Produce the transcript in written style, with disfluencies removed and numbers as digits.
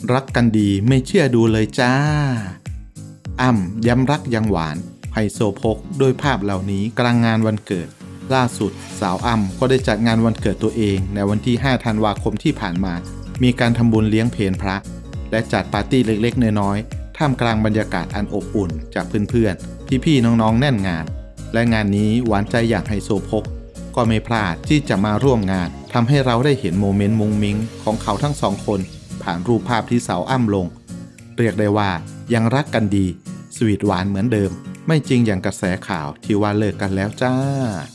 รักกันดีไม่เชื่อดูเลยจ้าอ้ำย้ำรักยังหวานไฮโซโพกโดยภาพเหล่านี้กลางงานวันเกิดล่าสุดสาวอ้ำก็ได้จัดงานวันเกิดตัวเองในวันที่5 ธันวาคมที่ผ่านมามีการทำบุญเลี้ยงเพลพระและจัดปาร์ตี้เล็กๆน้อยๆท่ามกลางบรรยากาศอันอบอุ่นจากเพื่อนๆพี่ๆน้องๆแน่นงานและงานนี้หวานใจอย่างไฮโซโพกก็ไม่พลาดที่จะมาร่วมงานทำให้เราได้เห็นโมเมนต์มุ้งมิ้งของเขาทั้งสองคนผ่านรูปภาพที่สาวอ้ำลงเรียกได้ว่ายังรักกันดีสวีทหวานเหมือนเดิมไม่จริงอย่างกระแสข่าวที่ว่าเลิกกันแล้วจ้า